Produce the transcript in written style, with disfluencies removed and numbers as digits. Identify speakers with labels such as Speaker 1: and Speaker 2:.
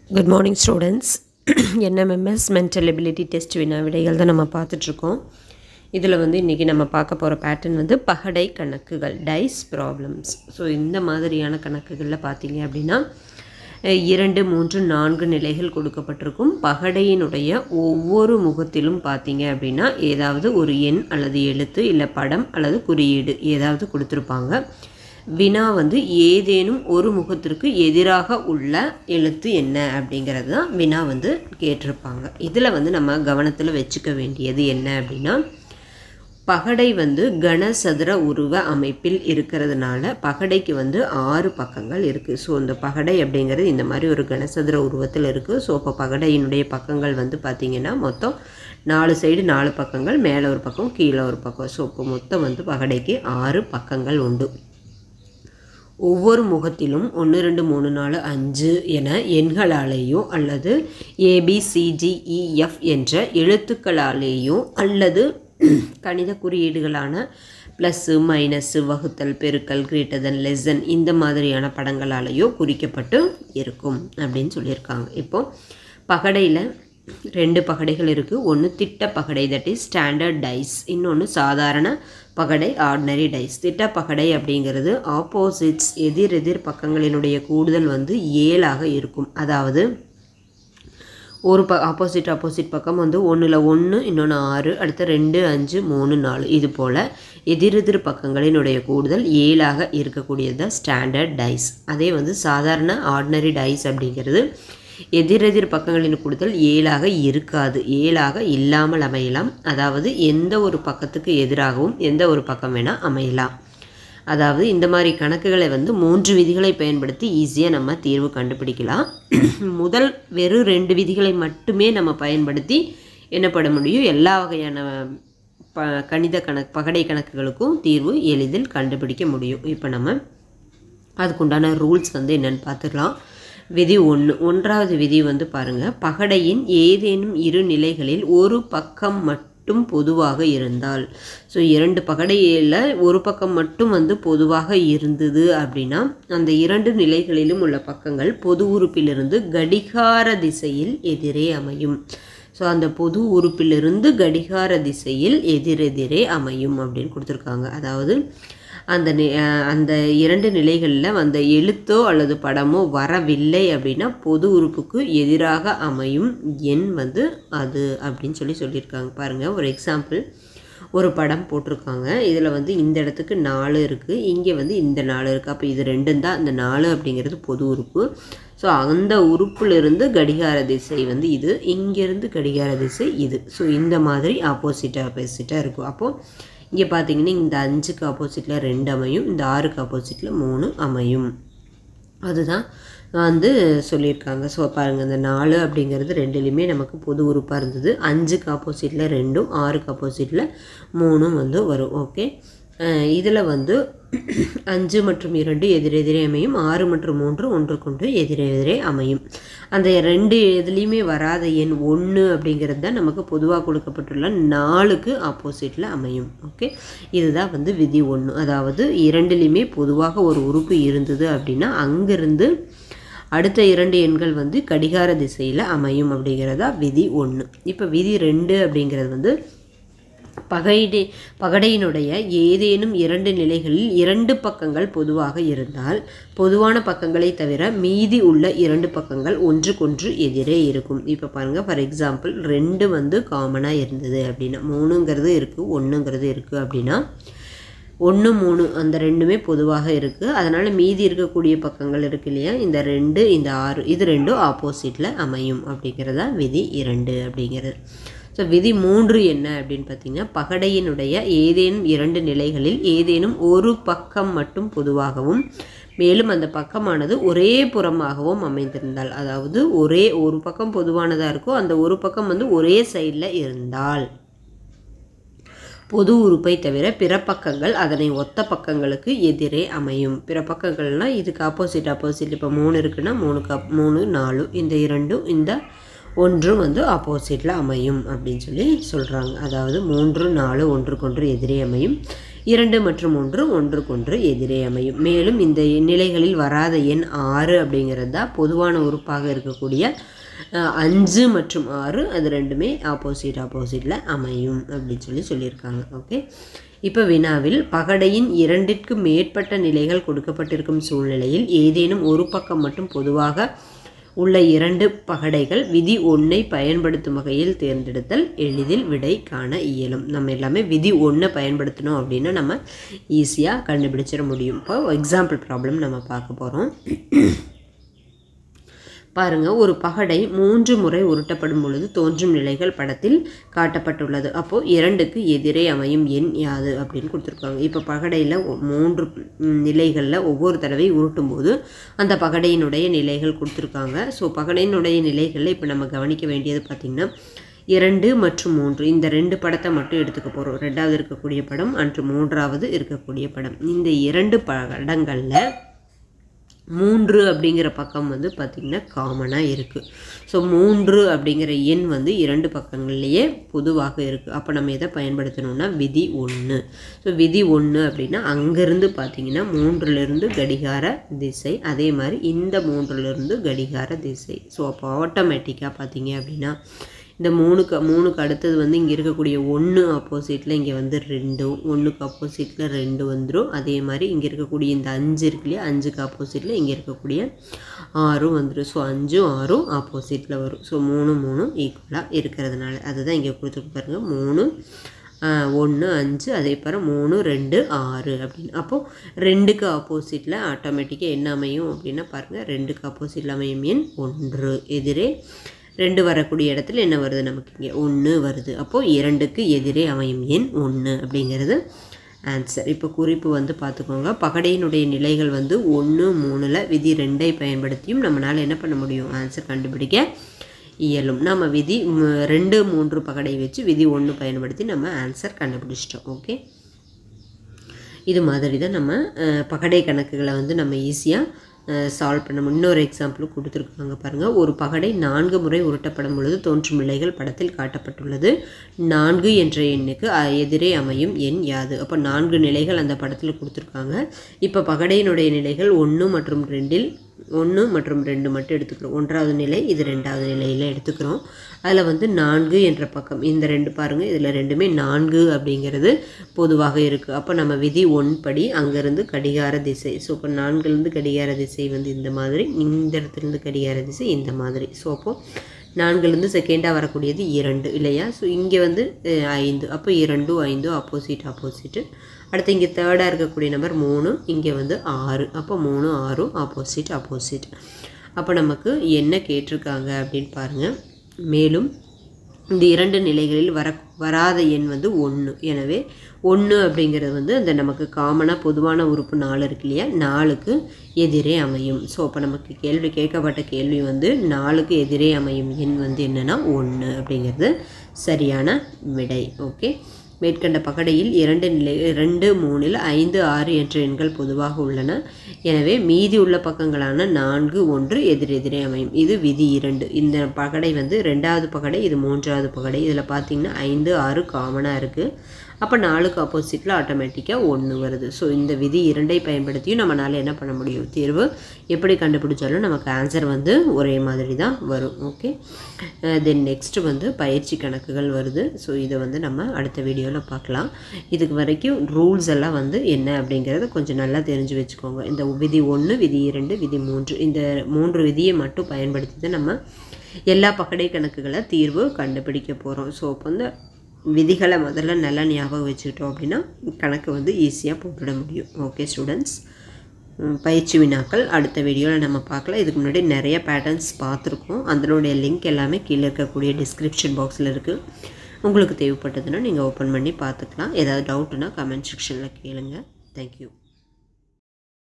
Speaker 1: Good morning students. Nmms mental ability test வினாவிடைகள் தான் நம்ம பார்த்துட்ருக்கோம். இதில் இன்றைக்கி நம்ம பார்க்க போகிற பேட்டர்ன் பகடை கணக்குகள் டைஸ் ப்ராப்ளம்ஸ். ஸோ இந்த மாதிரியான கணக்குகளில் பார்த்தீங்க அப்படின்னா 2, 3, 4 நிலைகள் கொடுக்கப்பட்டிருக்கும். பகடையினுடைய ஒவ்வொரு முகத்திலும் பார்த்தீங்க அப்படின்னா ஏதாவது ஒரு எண் அல்லது எழுத்து இல்லை படம் அல்லது குறியீடு ஏதாவது கொடுத்துருப்பாங்க. வினா ஏதேனும் ஒரு முகத்திற்கு எதிராக உள்ள எழுத்து என்ன அப்படிங்கிறது தான் வினா கேட்டிருப்பாங்க. இதில் நம்ம கவனத்தில் வச்சுக்க வேண்டியது என்ன அப்படின்னா, பகடை கனசதுர உருவ அமைப்பில் இருக்கிறதுனால பகடைக்கு 6 பக்கங்கள் இருக்குது. ஸோ இந்த பகடை அப்படிங்கிறது இந்த மாதிரி ஒரு கனசதுர உருவத்தில் இருக்குது. ஸோ இப்போ பகடையினுடைய பக்கங்கள் பார்த்திங்கன்னா மொத்தம் 4 சைடு 4 பக்கங்கள், மேலே ஒரு பக்கம் கீழே ஒரு பக்கம். ஸோ இப்போ மொத்தம் பகடைக்கு 6 பக்கங்கள் உண்டு. ஒவ்வொரு முகத்திலும் 1, 2, 3, 4, 5 என எண்களாலேயோ அல்லது ABCDEF என்ற எழுத்துக்களாலேயோ அல்லது கணித குறியீடுகளான ப்ளஸ்ஸு, மைனஸ்ஸு, வகுத்தல், பெருக்கல், கிரேட்டர் தென், லெஸ் தென் இந்த மாதிரியான படங்களாலேயோ குறிக்கப்பட்டு இருக்கும் அப்படின்னு சொல்லியிருக்காங்க. இப்போது பகடையில் 2 பகடைகள் இருக்குது. ஒன்று திட்ட பகடை, தட் இஸ் ஸ்டாண்டர்ட் டைஸ். இன்னொன்று சாதாரண பகடை, ஆர்டினரி டைஸ். திட்ட பகடை அப்படிங்கிறது ஆப்போசிட்ஸ் எதிர் பக்கங்களினுடைய கூடுதல் 7ஆக இருக்கும். அதாவது ஒரு ஆப்போசிட் பக்கம் 1ல் 1, இன்னொன்று 6, அடுத்து 2, 5, 3, 4 இது போல் எதிர் பக்கங்களினுடைய கூடுதல் 7ஆக இருக்கக்கூடியது தான் ஸ்டாண்டர்ட் டைஸ். அதே சாதாரண ஆர்டினரி டைஸ் அப்படிங்கிறது எதிர் பக்கங்களின் கூடுதல் 7ஆக இருக்காது, 7ஆக இல்லாமல் அமையலாம். அதாவது எந்த ஒரு பக்கத்துக்கு எதிராகவும் எந்த ஒரு பக்கம் வேணால் அமையலாம். அதாவது இந்த மாதிரி கணக்குகளை 3 விதிகளை பயன்படுத்தி ஈஸியாக நம்ம தீர்வு கண்டுபிடிக்கலாம். முதல் வெறும் 2 விதிகளை மட்டுமே நம்ம பயன்படுத்தி என்ன பண்ண முடியும், எல்லா வகையான கணித பகடை கணக்குகளுக்கும் தீர்வு எளிதில் கண்டுபிடிக்க முடியும். இப்போ நம்ம அதுக்குண்டான ரூல்ஸ் என்னென்னு பார்த்துக்கலாம். விதி 1. 1வது விதி பாருங்கள், பகடையின் ஏதேனும் 2 நிலைகளில் ஒரு பக்கம் மட்டும் பொதுவாக இருந்தால், ஸோ 2 பகடையில் ஒரு பக்கம் மட்டும் பொதுவாக இருந்தது அப்படின்னா அந்த 2 நிலைகளிலும் உள்ள பக்கங்கள் பொது உறுப்பிலிருந்து கடிகார திசையில் எதிரே அமையும். ஸோ அந்த பொது உறுப்பிலிருந்து கடிகார திசையில் எதிரெதிரே அமையும் அப்படின்னு கொடுத்துருக்காங்க. அதாவது அந்த 2 நிலைகளில் அந்த எழுத்தோ அல்லது படமோ வரவில்லை அப்படின்னா பொது உறுப்புக்கு எதிராக அமையும் எண் அது அப்படின்னு சொல்லியிருக்காங்க. பாருங்கள், ஒரு எக்ஸாம்பிள், ஒரு படம் போட்டிருக்காங்க. இதில் இந்த இடத்துக்கு 4 இருக்குது, இங்கே இந்த 4 இருக்குது. அப்போ இது 2 தான், அந்த 4 அப்படிங்கிறது பொது உறுப்பு. ஸோ அந்த உறுப்பிலிருந்து கடிகார திசை இது, இங்கேருந்து கடிகார திசை இது. ஸோ இந்த மாதிரி ஆப்போசிட்டாக இருக்கும். அப்போது இங்கே பார்த்தீங்கன்னா இந்த 5க்கு ஆப்போசிட்டில் 2 அமையும், இந்த 6க்கு ஆப்போசிட்டில் 3 அமையும். அதுதான் சொல்லியிருக்காங்க. ஸோ பாருங்கள், இந்த 4 அப்படிங்கிறது 2லையுமே நமக்கு பொது உறுப்பாக இருந்தது. 5க்கு ஆப்போசிட்டில் 2ம் 6க்கு ஆப்போசிட்டில் 3ம் வரும். ஓகே, இதில் 5 மற்றும் 2 எதிரெதிரே அமையும், 6 மற்றும் 3 ஒன்றுக்கொன்று எதிரெதிரே அமையும். அந்த 2 எதுலேயுமே வராத எண் 1 அப்படிங்கிறது தான் நமக்கு பொதுவாக கொடுக்கப்பட்டுள்ள 4க்கு ஆப்போசிட்டில் அமையும். ஓகே, இதுதான் விதி 1. அதாவது 2லையுமே பொதுவாக ஒரு உறுப்பு இருந்தது அப்படின்னா அங்கிருந்து அடுத்த 2 எண்கள் கடிகார திசையில் அமையும் அப்படிங்கிறதா விதி 1. இப்போ விதி 2 அப்படிங்கிறது பகடையினுடைய ஏதேனும் 2 நிலைகளில் 2 பக்கங்கள் பொதுவாக இருந்தால் பொதுவான பக்கங்களை தவிர மீதி உள்ள 2 பக்கங்கள் ஒன்றுக்கொன்று எதிரே இருக்கும். இப்போ பாருங்கள், ஃபார் எக்ஸாம்பிள் 2 காமனாக இருந்தது அப்படின்னா 3ங்கிறது இருக்குது, 1ங்கிறது இருக்குது அப்படின்னா 1, 3 அந்த 2மே பொதுவாக இருக்குது. அதனால் மீதி இருக்கக்கூடிய பக்கங்கள் இருக்கு இல்லையா, இந்த 2, இந்த 6 இது 2 ஆப்போசிட்டில் அமையும் அப்படிங்கிறதா விதி 2 அப்படிங்கிறது. ஸோ விதி 3 என்ன அப்படின்னு பார்த்தீங்கன்னா, பகடையினுடைய ஏதேனும் 2 நிலைகளில் ஏதேனும் ஒரு பக்கம் மட்டும் பொதுவாகவும் மேலும் அந்த பக்கமானது ஒரே புறமாகவும் அமைந்திருந்தால், அதாவது ஒரு பக்கம் பொதுவானதாக இருக்கும், அந்த ஒரு பக்கம் ஒரே சைடில் இருந்தால் பொது உறுப்பை தவிர பிற பக்கங்கள் அதனை ஒத்த பக்கங்களுக்கு எதிரே அமையும். பிற பக்கங்கள்னால் இதுக்கு ஆப்போசிட் இப்போ 3 இருக்குன்னா 3, 4 இந்த 2 இந்த 1 ஆப்போசிட்டில் அமையும் அப்படின்னு சொல்கிறாங்க. அதாவது 3, 4 ஒன்றுக்கொன்று எதிரே அமையும். 2 மற்றும் 1 ஒன்றுக்கொன்று எதிரே அமையும். மேலும் இந்த நிலைகளில் வராத எண் 6 அப்படிங்கிறது தான் பொதுவான உறுப்பாக இருக்கக்கூடிய 5 மற்றும் 6 அது ரெண்டுமே ஆப்போசிட்டில் அமையும் அப்படின்னு சொல்லியிருக்காங்க. ஓகே, இப்போ வினாவில் பகடையின் 2ற்கு மேற்பட்ட நிலைகள் கொடுக்கப்பட்டிருக்கும் சூழ்நிலையில் ஏதேனும் ஒரு பக்கம் மட்டும் பொதுவாக உள்ள 2 பகடைகள் விதி 1ஐ பயன்படுத்தும் வகையில் தேர்ந்தெடுத்தல் எளிதில் விடை காண இயலும். நம்ம எல்லாமே விதி 1 பயன்படுத்தணும் அப்படின்னா நம்ம ஈஸியாக கண்டுபிடிச்சிட முடியும். இப்போ எக்ஸாம்பிள் ப்ராப்ளம் நம்ம பார்க்க போகிறோம். பாருங்கள், ஒரு பகடை 3 முறை உருட்டப்படும் பொழுது தோன்றும் நிலைகள் படத்தில் காட்டப்பட்டுள்ளது. அப்போது 2க்கு எதிரே அமையும் எண் யாது அப்படின்னு கொடுத்துருக்காங்க. இப்போ பகடையில் 3 நிலைகளில் ஒவ்வொரு தடவை உருட்டும் போது அந்த பகடையினுடைய நிலைகள் கொடுத்துருக்காங்க. ஸோ பகடையினுடைய நிலைகளில் இப்போ நம்ம கவனிக்க வேண்டியது பார்த்திங்கன்னா 2 மற்றும் 3 இந்த 2 படத்தை மட்டும் எடுத்துக்க போகிறோம். 2வது இருக்கக்கூடிய படம் அன்று 3வது இருக்கக்கூடிய படம். இந்த 2 படங்களில் 3 அப்படிங்கிற பக்கம் வந்து பார்த்திங்கன்னா காமனாக இருக்குது. ஸோ 3 அப்படிங்கிற எண் வந்து 2 பக்கங்கள்லேயே பொதுவாக இருக்குது. அப்போ நம்ம எதை பயன்படுத்தணும்னா விதி 1. ஸோ விதி 1 அப்படின்னா அங்கேருந்து பார்த்திங்கன்னா 3லேருந்து கடிகார திசை, அதே மாதிரி இந்த 3லேருந்து கடிகார திசை. ஸோ அப்போ ஆட்டோமேட்டிக்காக பார்த்திங்க அப்படின்னா இந்த 3க்கு அடுத்தது வந்து இங்கே இருக்கக்கூடிய 1 ஆப்போசிட்டில் இங்கே வந்து 2, 1க்கு ஆப்போசிட்டில் 2 வந்துடும். அதே மாதிரி இங்கே இருக்கக்கூடிய இந்த 5 இருக்கு இல்லையா, 5க்கு ஆப்போசிட்டில் இங்கே இருக்கக்கூடிய 6 வந்துடும். ஸோ 5 6 ஆப்போசிட்டில் வரும். ஸோ 3 ஈக்குவலாக இருக்கிறதுனால அதுதான் இங்கே கொடுத்துருக்கு பாருங்கள். 3 1 5 அதே பாரு 3 2 6 அப்படின்னு. அப்போது 2க்கு ஆப்போசிட்டில் ஆட்டோமேட்டிக்காக என்ன அமையும் அப்படின்னா பாருங்கள், 2க்கு ஆப்போசிட்டில் அமையும் எண் 1. எதிரே 2 வரக்கூடிய இடத்துல என்ன வருது, நமக்கு இங்கே 1 வருது. அப்போது 2க்கு எதிரே அமையும் எண் 1 அப்படிங்கிறது ஆன்சர். இப்போ குறிப்பு வந்து பார்த்துக்கோங்க, பகடையினுடைய நிலைகள் வந்து 1 3ல் விதி 2ஐ பயன்படுத்தியும் நம்மளால் என்ன பண்ண முடியும், ஆன்சர் கண்டுபிடிக்க இயலும். நம்ம விதி 2 3 பகடை வச்சு விதி 1 பயன்படுத்தி நம்ம ஆன்சர் கண்டுபிடிச்சிட்டோம். ஓகே, இது மாதிரி தான் நம்ம பகடை கணக்குகளை வந்து நம்ம ஈஸியாக சால்வ் பண்ண முடியும். இன்னொரு எக்ஸாம்பிளும் கொடுத்துருக்காங்க பாருங்கள். ஒரு பகடை 4 முறை உருட்டப்படும் பொழுது தோன்றும் நிலைகள் படத்தில் காட்டப்பட்டுள்ளது. 4 என்ற எண்ணுக்கு எதிரே அமையும் எண் யாது? அப்போ 4 நிலைகள் அந்த படத்தில் கொடுத்துருக்காங்க. இப்போ பகடையினுடைய நிலைகள் 1 மற்றும் 2ல் 1 மற்றும் 2 மட்டும் எடுத்துக்கிறோம். 1வது நிலை, இது 2வது நிலையில் எடுத்துக்கிறோம். அதில் வந்து 4 என்ற பக்கம் இந்த 2 பாருங்கள், இதில் ரெண்டுமே 4 அப்படிங்கிறது பொதுவாக இருக்குது. அப்போ நம்ம விதி 1 படி அங்கேருந்து கடிகார திசை. ஸோ இப்போ 4லேருந்து கடிகார திசை வந்து இந்த மாதிரி, இந்த இடத்துலேருந்து கடிகார திசை இந்த மாதிரி. ஸோ அப்போது 4லேருந்து செகண்டாக வரக்கூடியது 2 இல்லையா? ஸோ இங்கே வந்து 5. அப்போ 2 5 ஆப்போசிட்டு. அடுத்து இங்கே தேர்டாக இருக்கக்கூடிய நம்பர் 3, இங்கே வந்து 6. அப்போ 3 6 ஆப்போசிட். அப்போ நமக்கு என்ன கேட்டிருக்காங்க அப்படின்னு பாருங்கள். மேலும் இந்த 2 நிலைகளில் வராத எண் வந்து 1. எனவே 1 அப்படிங்கிறது வந்து அந்த நமக்கு காமனாக பொதுவான உறுப்பு 4 இருக்கு இல்லையா, 4க்கு எதிரே அமையும். ஸோ அப்போ நமக்கு கேட்கப்பட்ட கேள்வி வந்து 4க்கு எதிரே அமையும் எண் வந்து என்னென்னா 1 அப்படிங்கிறது சரியான விடை. ஓகே, மேற்கண்ட பகடையில் 2 3ல் 5 6 என்ற எண்கள் பொதுவாக உள்ளன. எனவே மீதி உள்ள பக்கங்களான 4 1 எதிரெதிரே அமையும். இது விதி 2. இந்த பகடை வந்து 2வது பகடை, இது 3வது பகடை. இதில் பார்த்தீங்கன்னா 5 6 காமனாக இருக்குது. அப்போ 4க்கு ஆப்போசிட்டில் ஆட்டோமேட்டிக்காக 1 வருது. ஸோ இந்த விதி 2ஐ பயன்படுத்தியும் நம்மளால் என்ன பண்ண முடியும், தீர்வு எப்படி கண்டுபிடிச்சாலும் நமக்கு ஆன்சர் வந்து ஒரே மாதிரி தான் வரும். ஓகே, தென் நெக்ஸ்ட்டு வந்து பயிற்சி கணக்குகள் வருது. ஸோ இதை வந்து நம்ம அடுத்த வீடியோவில் பார்க்கலாம். இதுக்கு வரைக்கும் ரூல்ஸ் எல்லாம் வந்து என்ன அப்படிங்கிறத கொஞ்சம் நல்லா தெரிஞ்சு வச்சுக்கோங்க. இந்த விதி 1 விதி 2 விதி 3 இந்த 3 விதியை மட்டும் பயன்படுத்தி தான் நம்ம எல்லா பகடை கணக்குகளை தீர்வு கண்டுபிடிக்க போகிறோம். ஸோ இப்போ வந்து விதிகளை முதல்ல நல்லா ஞாபகம் வச்சுக்கிட்டோம் அப்படின்னா கணக்கு வந்து ஈஸியாக போட்டுட முடியும். ஓகே ஸ்டூடெண்ட்ஸ், பயிற்சி வினாக்கள் அடுத்த வீடியோவில் நம்ம பார்க்கலாம். இதுக்கு முன்னாடி நிறைய பேட்டர்ன்ஸ் பார்த்துருக்கோம். அதனுடைய லிங்க் எல்லாமே கீழே இருக்கக்கூடிய டிஸ்கிரிப்ஷன் பாக்ஸில் இருக்குது. உங்களுக்கு தேவைப்பட்டதுன்னா நீங்கள் ஓப்பன் பண்ணி பார்த்துக்கலாம். ஏதாவது டவுட்டுன்னா கமெண்ட் செக்ஷனில் கேளுங்க. தேங்க்யூ.